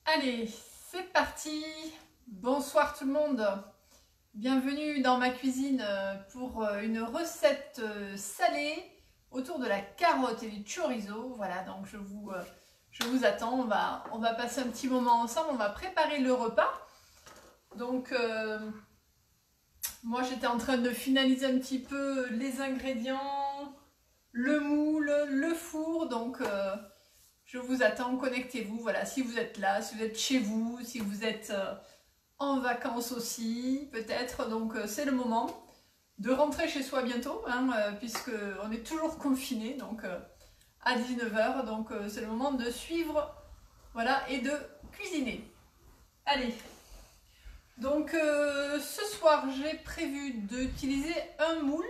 Allez, c'est parti. Bonsoir tout le monde. Bienvenue dans ma cuisine pour une recette salée autour de la carotte et du chorizo. Voilà, donc je vous attends. On va passer un petit moment ensemble. On va préparer le repas. Donc, moi j'étais en train de finaliser un petit peu les ingrédients, le moule, le four. Donc, je vous attends, connectez-vous, voilà, si vous êtes là, si vous êtes chez vous, si vous êtes en vacances aussi, peut-être, donc c'est le moment de rentrer chez soi bientôt, hein, puisqu'on est toujours confiné, donc à 19 h, donc c'est le moment de suivre, voilà, et de cuisiner. Allez, donc ce soir, j'ai prévu d'utiliser un moule,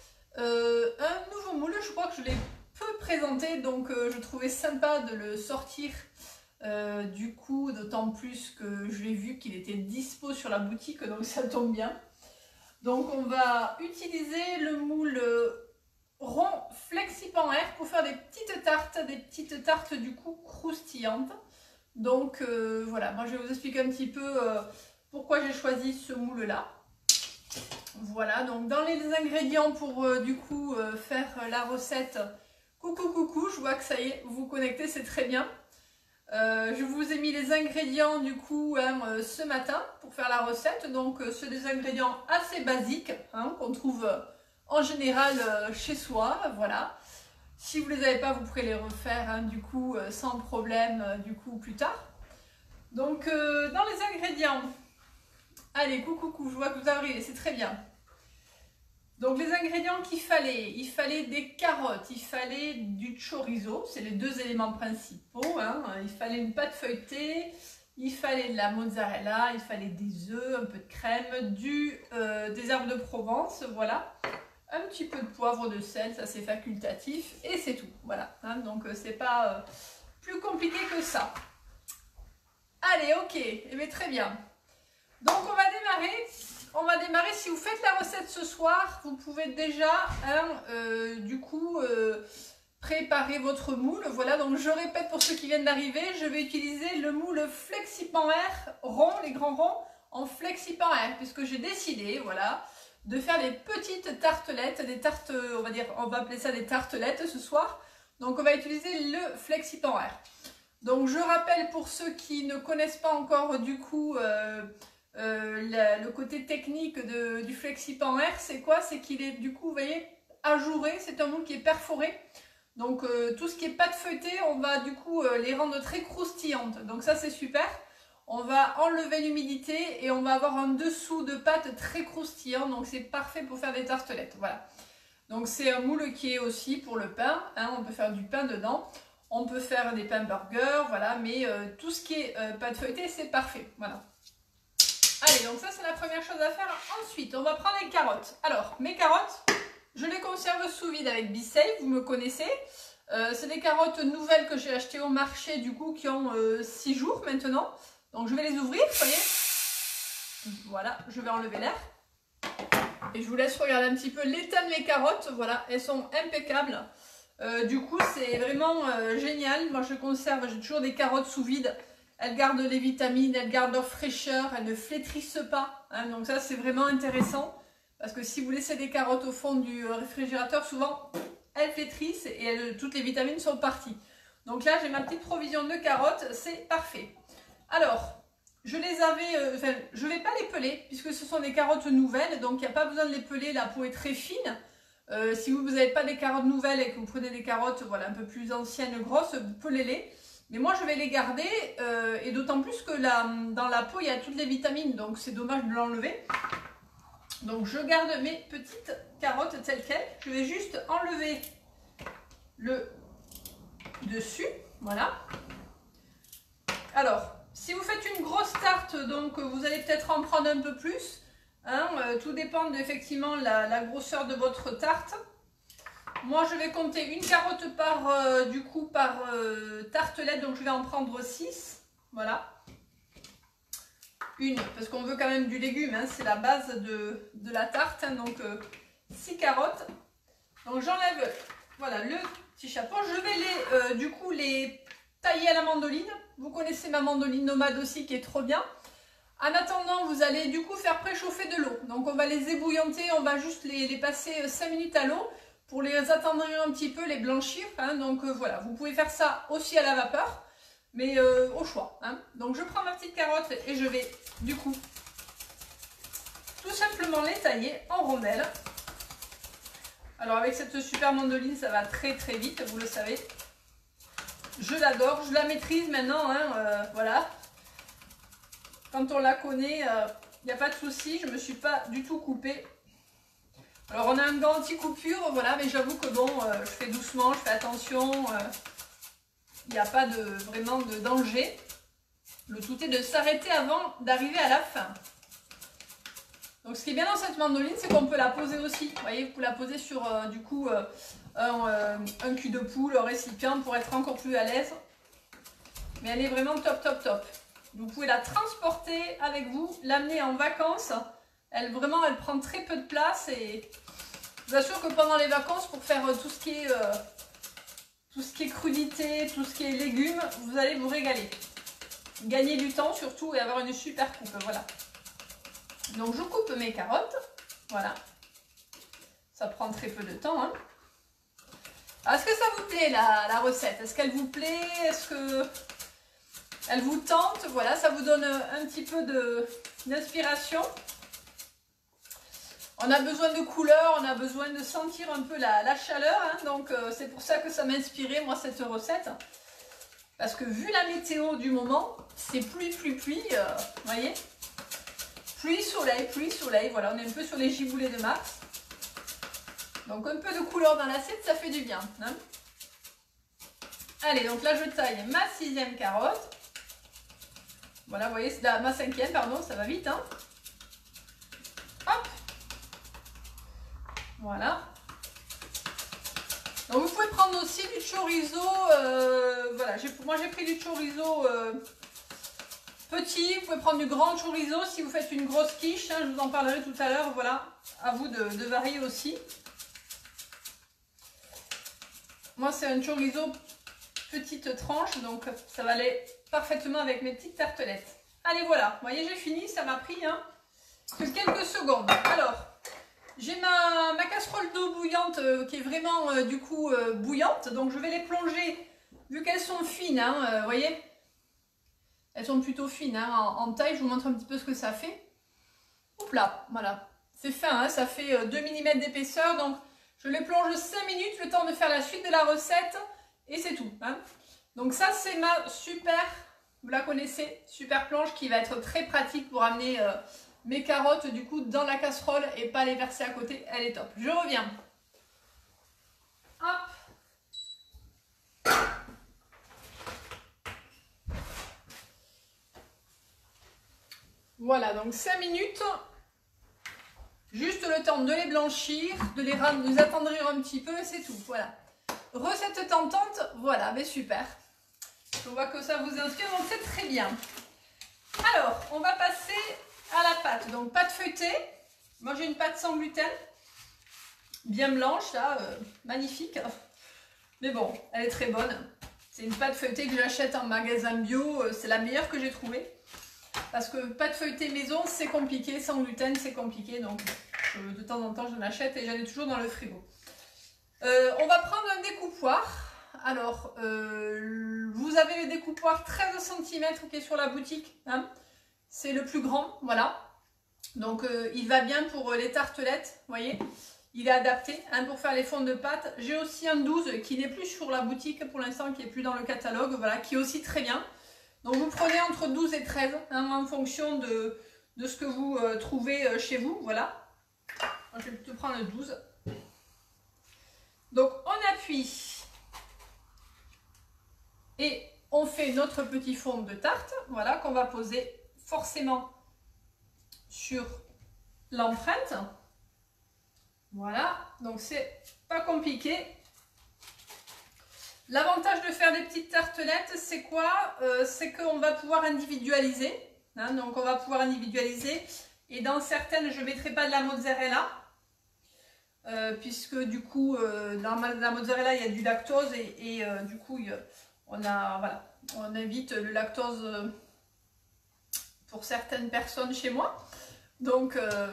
un nouveau moule, je crois que je l'ai peu présenté, donc je trouvais sympa de le sortir du coup, d'autant plus que je l'ai vu qu'il était dispo sur la boutique, donc ça tombe bien. Donc on va utiliser le moule rond Flexipan Air pour faire des petites tartes du coup croustillantes. Donc voilà, moi je vais vous expliquer un petit peu pourquoi j'ai choisi ce moule là. Voilà, donc dans les ingrédients pour du coup faire la recette. Coucou, je vois que ça y est, vous vous connectez, c'est très bien. Je vous ai mis les ingrédients du coup ce matin pour faire la recette. Donc c'est des ingrédients assez basiques hein, qu'on trouve en général chez soi. Voilà. Si vous ne les avez pas, vous pourrez les refaire hein, du coup sans problème du coup plus tard. Donc dans les ingrédients, allez coucou, je vois que vous arrivez, c'est très bien. Donc les ingrédients qu'il fallait, il fallait des carottes, il fallait du chorizo, c'est les deux éléments principaux, hein. Il fallait une pâte feuilletée, il fallait de la mozzarella, il fallait des œufs, un peu de crème, des herbes de Provence, voilà. Un petit peu de poivre, de sel, ça c'est facultatif et c'est tout, voilà. Hein. Donc c'est pas plus compliqué que ça. Allez, ok, eh bien, très bien. Donc on va démarrer. Si vous faites la recette ce soir, vous pouvez déjà du coup préparer votre moule. Voilà, donc je répète pour ceux qui viennent d'arriver, je vais utiliser le moule Flexipan Air rond, les grands ronds en Flexipan Air, puisque j'ai décidé, voilà, de faire des petites tartelettes, des tartes, on va appeler ça des tartelettes ce soir. Donc on va utiliser le Flexipan Air. Donc je rappelle pour ceux qui ne connaissent pas encore du coup le côté technique du Flexipan Air, c'est quoi? C'est qu'il est du coup, vous voyez, ajouré, c'est un moule qui est perforé. Donc tout ce qui est pâte feuilletée, on va du coup les rendre très croustillantes. Donc ça c'est super. On va enlever l'humidité et on va avoir un dessous de pâte très croustillant. Donc c'est parfait pour faire des tartelettes. Voilà. Donc c'est un moule qui est aussi pour le pain. Hein, on peut faire du pain dedans. On peut faire des pains burgers, voilà. Mais tout ce qui est pâte feuilletée, c'est parfait. Voilà. Allez, donc ça c'est la première chose à faire. Ensuite, on va prendre les carottes. Alors, mes carottes, je les conserve sous vide avec B-Save, vous me connaissez. C'est des carottes nouvelles que j'ai achetées au marché, du coup, qui ont 6 jours maintenant. Donc je vais les ouvrir, vous voyez. Voilà, je vais enlever l'air. Et je vous laisse regarder un petit peu l'état de mes carottes. Voilà, elles sont impeccables. Du coup, c'est vraiment génial. Moi, je conserve, j'ai toujours des carottes sous vide. Elles gardent les vitamines, elles gardent leur fraîcheur, elles ne flétrissent pas. Hein, donc ça, c'est vraiment intéressant. Parce que si vous laissez des carottes au fond du réfrigérateur, souvent, elles flétrissent et toutes les vitamines sont parties. Donc là, j'ai ma petite provision de carottes, c'est parfait. Alors, je les avais... je ne vais pas les peler, puisque ce sont des carottes nouvelles. Donc, il n'y a pas besoin de les peler, la peau est très fine. Si vous n'avez pas des carottes nouvelles et que vous prenez des carottes voilà, un peu plus anciennes, grosses, vous pelez-les. Mais moi, je vais les garder, et d'autant plus que dans la peau, il y a toutes les vitamines, donc c'est dommage de l'enlever. Donc, je garde mes petites carottes telles quelles. Je vais juste enlever le dessus, voilà. Alors, si vous faites une grosse tarte, donc vous allez peut-être en prendre un peu plus. Hein, tout dépend effectivement la grosseur de votre tarte. Moi, je vais compter une carotte par tartelette, donc je vais en prendre 6. Voilà. Une, parce qu'on veut quand même du légume, hein, c'est la base de la tarte. Hein, donc 6 carottes. Donc j'enlève voilà, le petit chapeau. Je vais les tailler à la mandoline. Vous connaissez ma mandoline nomade aussi qui est trop bien. En attendant, vous allez du coup faire préchauffer de l'eau. Donc on va les ébouillanter, on va juste les passer 5 minutes à l'eau pour les attendrir un petit peu, les blanchir. Hein. Donc voilà, vous pouvez faire ça aussi à la vapeur, mais au choix. Hein. Donc je prends ma petite carotte et je vais du coup tout simplement les tailler en rondelles. Alors avec cette super mandoline, ça va très très vite, vous le savez. Je l'adore, je la maîtrise maintenant, hein, voilà. Quand on la connaît, il n'y a pas de souci, je ne me suis pas du tout coupée. Alors on a un gant anti-coupure, voilà, mais j'avoue que bon, je fais doucement, je fais attention. Il n'y a pas vraiment de danger. Le tout est de s'arrêter avant d'arriver à la fin. Donc ce qui est bien dans cette mandoline, c'est qu'on peut la poser aussi. Vous voyez, vous pouvez la poser sur du coup un cul de poule, un récipient pour être encore plus à l'aise. Mais elle est vraiment top, top, top. Vous pouvez la transporter avec vous, l'amener en vacances. Elle prend très peu de place et je vous assure que pendant les vacances, pour faire tout ce qui est crudité, tout ce qui est légumes, vous allez vous régaler. Gagner du temps surtout et avoir une super coupe, voilà. Donc je coupe mes carottes, voilà. Ça prend très peu de temps. Hein. Est-ce que ça vous plaît la recette? Est-ce qu'elle vous plaît? Est-ce que elle vous tente? Voilà, ça vous donne un petit peu d'inspiration. On a besoin de couleurs, on a besoin de sentir un peu la chaleur. Hein, donc c'est pour ça que ça m'a inspiré moi cette recette. Parce que vu la météo du moment, c'est pluie, vous voyez? Pluie, soleil, voilà, on est un peu sur les giboulées de mars. Donc un peu de couleur dans l'assiette, ça fait du bien. Hein. Allez, donc là je taille ma 6e carotte. Voilà, vous voyez, c'est ma 5e, pardon, ça va vite. Hein. Hop. Voilà. Donc vous pouvez prendre aussi du chorizo. Voilà, moi j'ai pris du chorizo petit. Vous pouvez prendre du grand chorizo si vous faites une grosse quiche. Hein, je vous en parlerai tout à l'heure. Voilà, à vous de varier aussi. Moi c'est un chorizo petite tranche, donc ça va aller parfaitement avec mes petites tartelettes. Allez voilà, vous voyez j'ai fini, ça m'a pris que quelques secondes. Alors, j'ai ma casserole d'eau bouillante qui est vraiment du coup bouillante, donc je vais les plonger, vu qu'elles sont fines, vous voyez, elles sont plutôt fines en taille, je vous montre un petit peu ce que ça fait. Hop là, voilà, c'est fin, hein, ça fait 2 mm d'épaisseur, donc je les plonge 5 minutes, le temps de faire la suite de la recette, et c'est tout. Hein. Donc ça c'est ma super, vous la connaissez, super planche qui va être très pratique pour amener mes carottes du coup dans la casserole et pas les verser à côté, elle est top. Je reviens. Hop. Voilà, donc 5 minutes. Juste le temps de les blanchir, de les attendrir un petit peu, c'est tout. Voilà. Recette tentante, voilà, mais super. Je vois que ça vous inspire, donc c'est très bien. Alors, on va passer à la pâte. Donc, pâte feuilletée. Moi, j'ai une pâte sans gluten. Bien blanche, là, magnifique. Mais bon, elle est très bonne. C'est une pâte feuilletée que j'achète en magasin bio. C'est la meilleure que j'ai trouvée. Parce que pâte feuilletée maison, c'est compliqué. Sans gluten, c'est compliqué. Donc, de temps en temps, je l'achète et j'en ai toujours dans le frigo. On va prendre un découpoir. Alors, vous avez le découpoir 13 cm qui est sur la boutique. Hein. C'est le plus grand, voilà. Donc, il va bien pour les tartelettes, vous voyez. Il est adapté pour faire les fonds de pâte. J'ai aussi un 12 qui n'est plus sur la boutique pour l'instant, qui n'est plus dans le catalogue, voilà, qui est aussi très bien. Donc, vous prenez entre 12 et 13 en fonction de ce que vous trouvez chez vous, voilà. Moi, je vais plutôt prendre le 12. Donc, on appuie. Et on fait notre petit fond de tarte, voilà, qu'on va poser forcément sur l'empreinte. Voilà, donc c'est pas compliqué. L'avantage de faire des petites tartelettes, c'est quoi? C'est qu'on va pouvoir individualiser. Hein, donc on va pouvoir individualiser. Et dans certaines, je ne mettrai pas de la mozzarella. Puisque du coup, dans la mozzarella, il y a du lactose et du coup, on a, voilà, on évite le lactose pour certaines personnes chez moi. Donc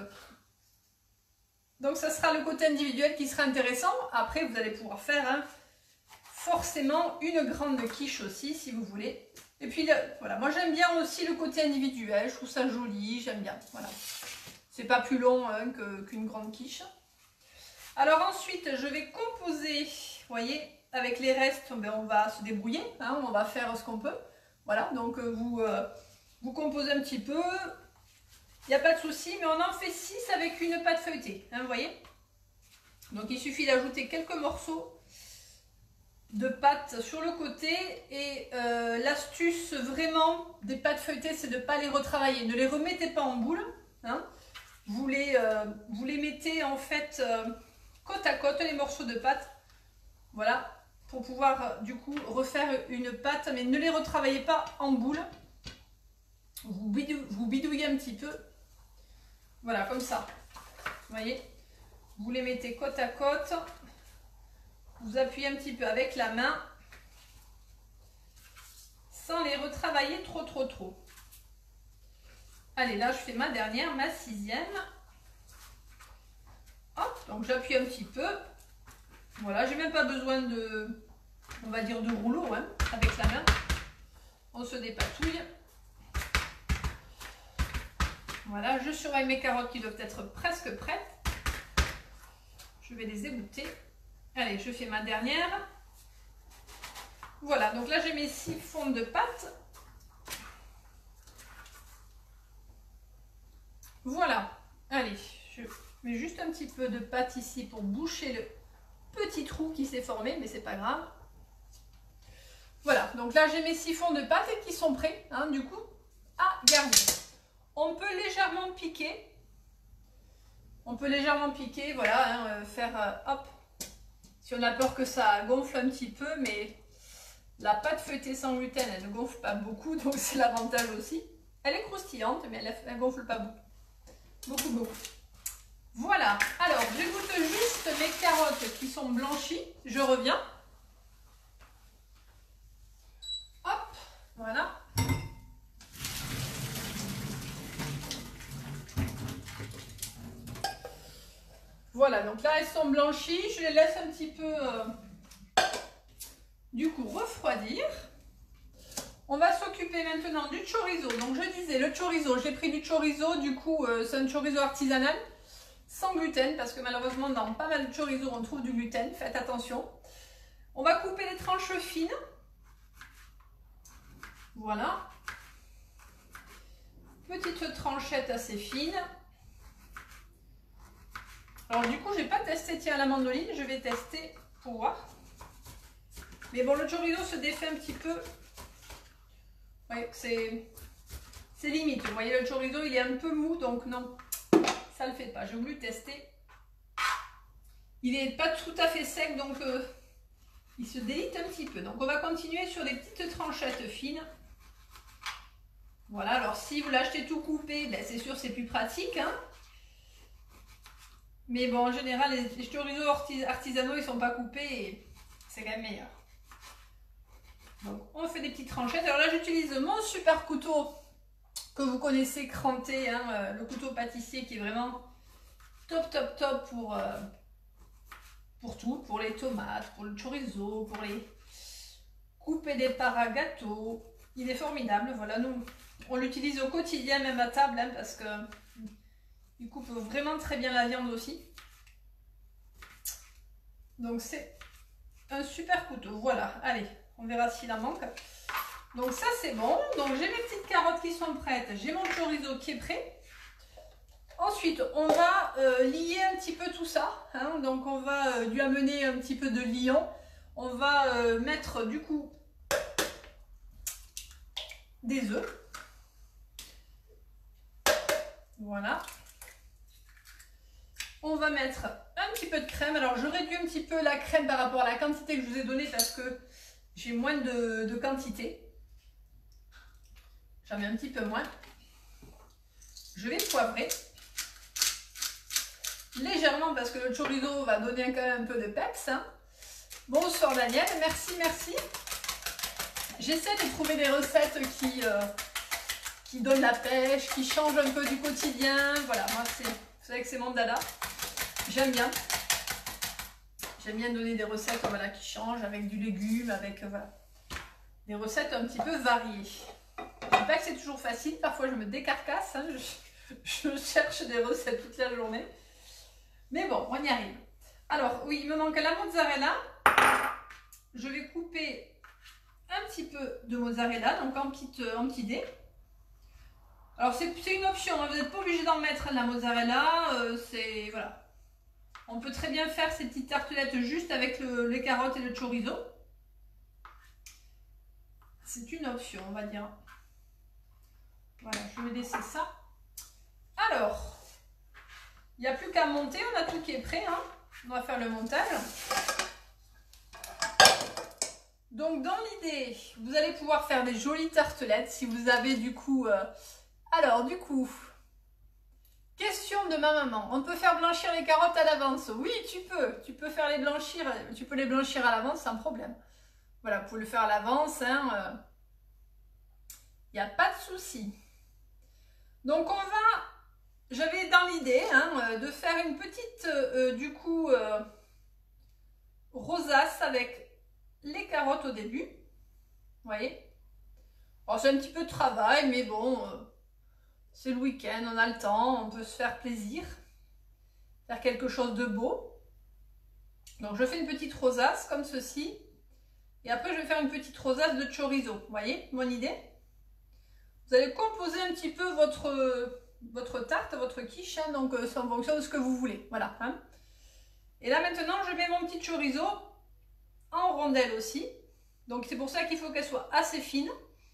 ça sera le côté individuel qui sera intéressant. Après, vous allez pouvoir faire hein, forcément une grande quiche aussi, si vous voulez. Et puis, voilà, moi j'aime bien aussi le côté individuel. Je trouve ça joli, j'aime bien. Voilà. C'est pas plus long hein, qu'une grande quiche. Alors ensuite, je vais composer, vous voyez, avec les restes, ben, on va se débrouiller. Hein, on va faire ce qu'on peut. Voilà, donc vous composez un petit peu. Il n'y a pas de souci, mais on en fait 6 avec une pâte feuilletée, hein, vous voyez. Donc il suffit d'ajouter quelques morceaux de pâte sur le côté. Et l'astuce vraiment des pâtes feuilletées, c'est de ne pas les retravailler. Ne les remettez pas en boule. Hein. Vous les mettez en fait côte à côte, les morceaux de pâte. Voilà, pour pouvoir du coup refaire une pâte, mais ne les retravaillez pas en boule. Vous bidouillez un petit peu. Voilà, comme ça. Vous voyez, vous les mettez côte à côte. Vous appuyez un petit peu avec la main. Sans les retravailler trop. Allez, là, je fais ma dernière, ma 6e. Hop, donc j'appuie un petit peu. Voilà, j'ai même pas besoin de, on va dire, de rouleau, hein, avec la main. On se dépatouille. Voilà, je surveille mes carottes qui doivent être presque prêtes. Je vais les égoutter. Allez, je fais ma dernière. Voilà, donc là j'ai mes 6 fonds de pâte. Voilà, allez, je mets juste un petit peu de pâte ici pour boucher le petit trou qui s'est formé, mais c'est pas grave. Voilà, donc là j'ai mes 6 fonds de pâte qui sont prêts, hein, du coup, à garder. On peut légèrement piquer. Voilà, hein, faire hop. Si on a peur que ça gonfle un petit peu, mais la pâte feuilletée sans gluten, elle ne gonfle pas beaucoup, donc c'est l'avantage aussi. Elle est croustillante, mais elle ne gonfle pas beaucoup. Voilà, alors j'égoutte juste mes carottes qui sont blanchies. Je reviens. Hop, voilà. Voilà, donc là elles sont blanchies, je les laisse un petit peu du coup refroidir. On va s'occuper maintenant du chorizo. Donc je disais le chorizo, j'ai pris du chorizo, du coup c'est un chorizo artisanal sans gluten parce que malheureusement dans pas mal de chorizo on trouve du gluten, faites attention. On va couper les tranches fines. Voilà. Petite tranchette assez fine. Alors du coup, je n'ai pas testé tiens, la mandoline, je vais tester pour voir. Mais bon, le chorizo se défait un petit peu. Ouais, c'est limite. Vous voyez, le chorizo, il est un peu mou, donc non, ça ne le fait pas. J'ai voulu tester. Il n'est pas tout à fait sec, donc il se délite un petit peu. Donc on va continuer sur des petites tranchettes fines. Voilà, alors si vous l'achetez tout coupé, ben, c'est sûr c'est plus pratique. Hein. Mais bon, en général, les chorizo artisanaux, ils sont pas coupés et c'est quand même meilleur. Donc, on fait des petites tranchettes. Alors là, j'utilise mon super couteau que vous connaissez, cranté, hein, le couteau pâtissier qui est vraiment top pour tout. Pour les tomates, pour le chorizo, pour les couper des parts à gâteau. Il est formidable. Voilà, nous, on l'utilise au quotidien, même à table, hein, parce que il coupe vraiment très bien la viande aussi. Donc c'est un super couteau. Voilà, allez, on verra s'il en manque. Donc ça c'est bon. Donc j'ai mes petites carottes qui sont prêtes. J'ai mon chorizo qui est prêt. Ensuite, on va lier un petit peu tout ça. Hein. Donc on va lui amener un petit peu de liant. On va mettre du coup des œufs. Voilà. On va mettre un petit peu de crème. Alors, je réduis un petit peu la crème par rapport à la quantité que je vous ai donnée parce que j'ai moins de quantité. J'en mets un petit peu moins. Je vais poivrer légèrement parce que le chorizo va donner quand même un peu de peps. Hein. Bonsoir Daniel, merci. J'essaie de trouver des recettes qui donnent la pêche, qui changent un peu du quotidien. Voilà, moi, vous savez que c'est mon dada. J'aime bien. J'aime bien donner des recettes voilà, qui changent avec du légume, avec voilà, des recettes un petit peu variées. Je ne dis pas que c'est toujours facile, parfois je me décarcasse, hein, je cherche des recettes toute la journée. Mais bon, on y arrive. Alors oui, il me manque la mozzarella. Je vais couper un petit peu de mozzarella, donc en petits dés. Alors c'est une option, hein, vous n'êtes pas obligé d'en mettre de la mozzarella, c'est voilà. On peut très bien faire ces petites tartelettes juste avec les carottes et le chorizo. C'est une option, on va dire. Voilà, je vais laisser ça. Alors, il n'y a plus qu'à monter, on a tout qui est prêt. Hein. On va faire le montage. Donc, dans l'idée, vous allez pouvoir faire des jolies tartelettes si vous avez du coup... Alors, du coup... Question de ma maman, on peut faire blanchir les carottes à l'avance? Oui, tu peux faire les blanchir, tu peux les blanchir à l'avance sans problème. Voilà, vous pouvez le faire à l'avance, hein, y a pas de souci. Donc on va, j'avais dans l'idée hein, de faire une petite, du coup, rosace avec les carottes au début. Vous voyez? Alors c'est un petit peu de travail, mais bon... c'est le week-end, on a le temps, on peut se faire plaisir, faire quelque chose de beau. Donc je fais une petite rosace comme ceci. Et après je vais faire une petite rosace de chorizo. Vous voyez mon idée? Vous allez composer un petit peu votre tarte, votre quiche, hein, donc c'est en fonction de ce que vous voulez. Voilà. Hein. Et là maintenant je mets mon petit chorizo en rondelles aussi. Donc c'est pour ça qu'il faut qu'elle soit assez fine.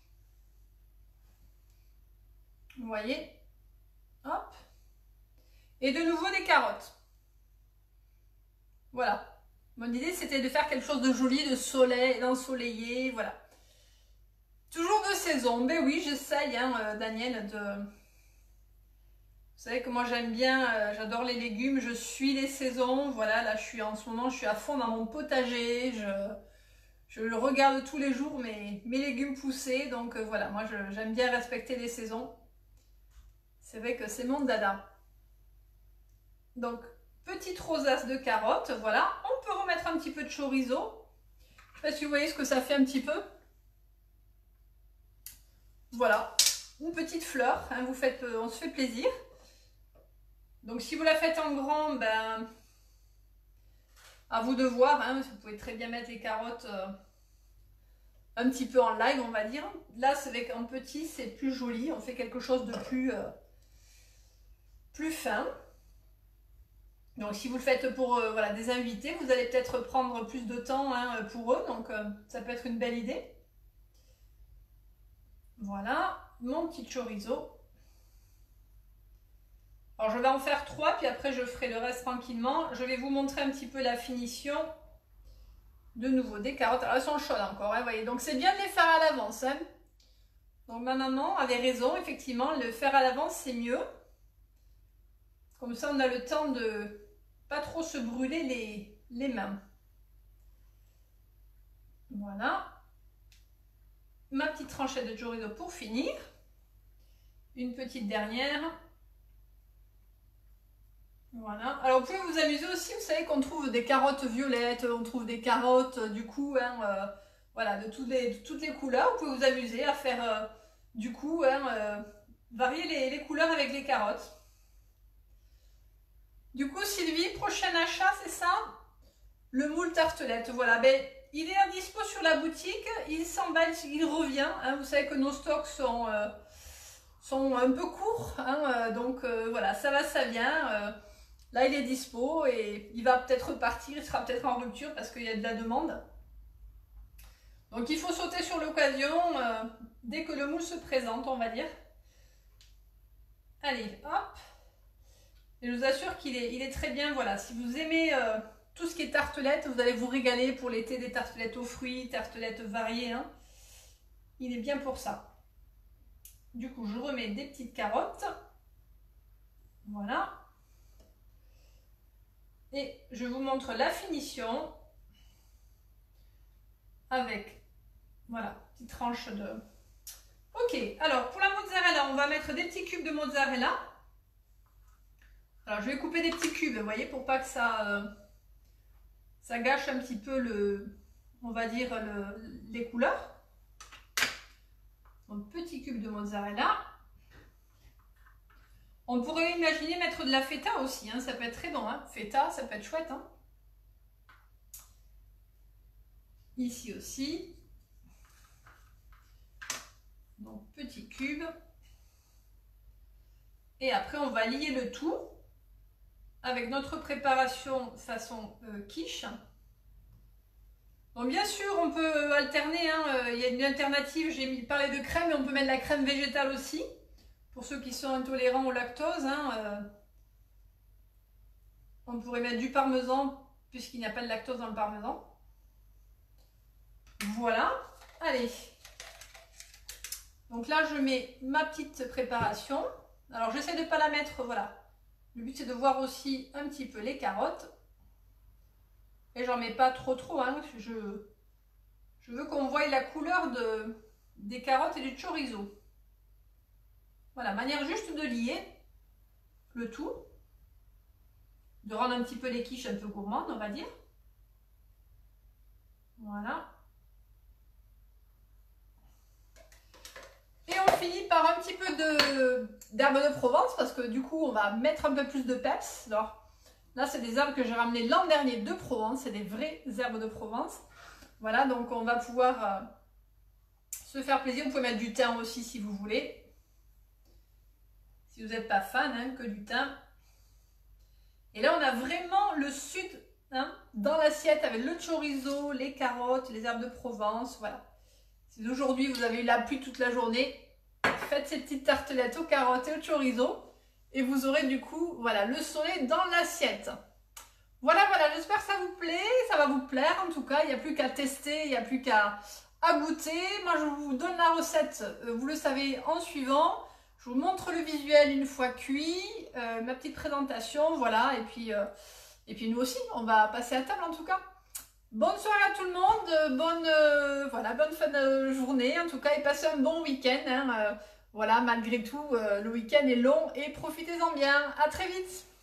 Vous voyez, hop, et de nouveau des carottes. Voilà, mon idée c'était de faire quelque chose de joli, de soleil, d'ensoleillé, voilà. Toujours de saison, ben oui, j'essaye, hein, Daniel, de... Vous savez que moi j'aime bien, j'adore les légumes, je suis les saisons, voilà, là en ce moment je suis à fond dans mon potager, je le regarde tous les jours, mes légumes poussés, donc voilà, moi j'aime bien respecter les saisons. C'est vrai que c'est mon dada. Donc, petite rosace de carottes, voilà. On peut remettre un petit peu de chorizo. Je ne sais pas si vous voyez ce que ça fait un petit peu. Voilà, une petite fleur. Hein, on se fait plaisir. Donc, si vous la faites en grand, ben, à vous de voir. Hein, vous pouvez très bien mettre les carottes un petit peu en live, on va dire. Là, c'est avec un petit, c'est plus joli. On fait quelque chose de plus fin. Donc si vous le faites pour voilà, des invités, vous allez peut-être prendre plus de temps hein, pour eux, donc ça peut être une belle idée. Voilà, mon petit chorizo. Alors je vais en faire 3, puis après je ferai le reste tranquillement. Je vais vous montrer un petit peu la finition. De nouveau, des carottes. Alors elles sont chaudes encore, hein, voyez. Donc c'est bien de les faire à l'avance. Hein. Donc ma maman avait raison, effectivement, le faire à l'avance c'est mieux. Comme ça on a le temps de pas trop se brûler les mains. Voilà. Ma petite tranchette de chorizo pour finir. Une petite dernière. Voilà. Alors vous pouvez vous amuser aussi, vous savez qu'on trouve des carottes violettes, on trouve des carottes du coup, hein, voilà, de toutes les couleurs. Vous pouvez vous amuser à faire du coup, hein, varier les couleurs avec les carottes. Du coup Sylvie, prochain achat, c'est ça? Le moule tartelette, voilà. Ben, il est à dispo sur la boutique, il s'emballe, il revient. Hein. Vous savez que nos stocks sont un peu courts, hein, donc voilà, ça va, ça vient. Là, il est dispo et il va peut-être repartir, il sera peut-être en rupture parce qu'il y a de la demande. Donc, il faut sauter sur l'occasion dès que le moule se présente, on va dire. Allez, hop. Et je vous assure qu'il est très bien, voilà. Si vous aimez tout ce qui est tartelette, vous allez vous régaler pour l'été des tartelettes aux fruits, tartelettes variées. Hein. Il est bien pour ça. Du coup, je remets des petites carottes. Voilà. Et je vous montre la finition avec, voilà, petite tranche de... Ok, alors pour la mozzarella, on va mettre des petits cubes de mozzarella. Alors je vais couper des petits cubes, vous voyez, pour pas que ça gâche un petit peu on va dire les couleurs. Donc petit cube de mozzarella. On pourrait imaginer mettre de la feta aussi, hein, ça peut être très bon, hein. Feta, ça peut être chouette. Hein. Ici aussi. Donc petit cube. Et après on va lier le tout avec notre préparation façon quiche. Donc bien sûr on peut alterner, hein, il y a une alternative, j'ai parlé de crème, mais on peut mettre de la crème végétale aussi, pour ceux qui sont intolérants au lactose. Hein, on pourrait mettre du parmesan, puisqu'il n'y a pas de lactose dans le parmesan. Voilà, allez. Donc là je mets ma petite préparation. Alors j'essaie de ne pas la mettre, voilà. Le but c'est de voir aussi un petit peu les carottes. Et j'en mets pas trop, hein. Je veux qu'on voie la couleur des carottes et du chorizo. Voilà, manière juste de lier le tout. De rendre un petit peu les quiches un peu gourmandes, on va dire. Voilà. Et on finit par un petit peu d'herbes de Provence, parce que du coup on va mettre un peu plus de peps. Alors là c'est des herbes que j'ai ramenées l'an dernier de Provence, c'est des vraies herbes de Provence. Voilà, donc on va pouvoir se faire plaisir. Vous pouvez mettre du thym aussi si vous voulez. Si vous n'êtes pas fan, hein, que du thym. Et là on a vraiment le sud, hein, dans l'assiette avec le chorizo, les carottes, les herbes de Provence, voilà. Si aujourd'hui vous avez eu la pluie toute la journée, faites ces petites tartelettes aux carottes et au chorizo et vous aurez du coup, voilà, le soleil dans l'assiette. Voilà, j'espère que ça vous plaît, ça va vous plaire en tout cas, il n'y a plus qu'à tester, il n'y a plus qu'à goûter. Moi je vous donne la recette, vous le savez, en suivant. Je vous montre le visuel une fois cuit, ma petite présentation, voilà, et puis nous aussi, on va passer à table en tout cas. Bonne soirée à tout le monde, bonne fin de journée en tout cas, et passez un bon week-end. Hein, voilà, malgré tout, le week-end est long et profitez-en bien. À très vite.